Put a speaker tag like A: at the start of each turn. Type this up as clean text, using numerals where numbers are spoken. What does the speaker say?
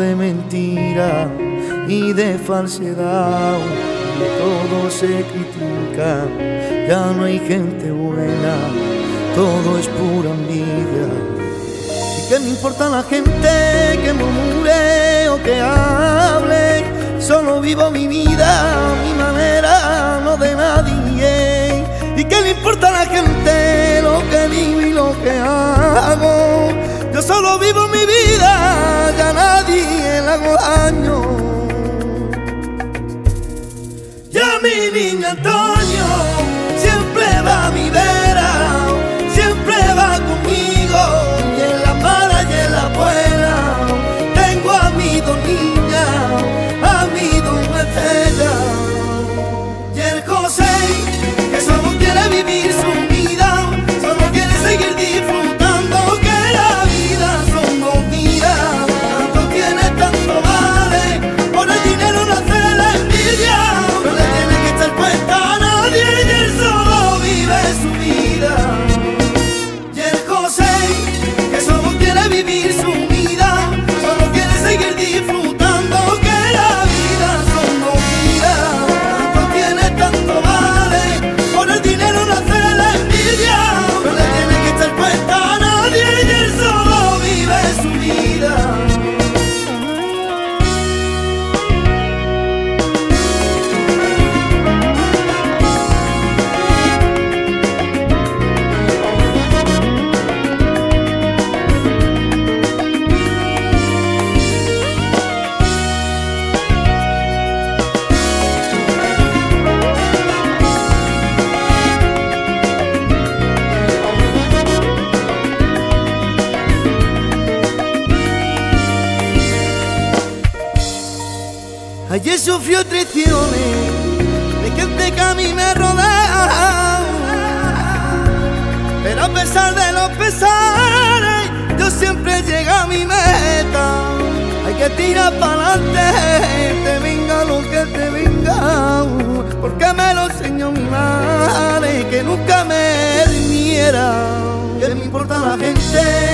A: de mentira y de falsedad, todo se critica, ya no hay gente buena, todo es pura envidia. ¿Y qué me importa la gente que murmure o que hable? Solo vivo mi vida a mi manera, no de nadie. ¿Y qué le importa a la gente lo que digo y lo que hago? Yo solo vivo mi vida, ya a nadie le hago daño. Ya mi niño Antonio siempre va a mi vera, siempre va conmigo, y en la mala y en la buena. Tengo a mi dos niñas, a mi dos Estella y el José, que solo quiere vivir su vida, solo quiere seguir disfrutando, que la vida son dos vidas. Tanto tiene, tanto vale, por el dinero no hace la envidia, no le tiene que echar cuenta a nadie y él solo vive su vida. Y el José, que solo quiere vivir su vida, solo quiere seguir disfrutando, que la vida son dos vidas. Tanto tiene, tanto vale, por el dinero no hace la envidia, no le tiene que echar cuenta a nadie y él solo vive su vida. Ayer sufrió traiciones de gente que a mí me rodea, pero a pesar de los pesares yo siempre llegué a mi meta. Hay que tirar para adelante, te venga lo que te venga, porque me lo enseñó mi madre, que nunca me rindiera. ¿Qué me importa la gente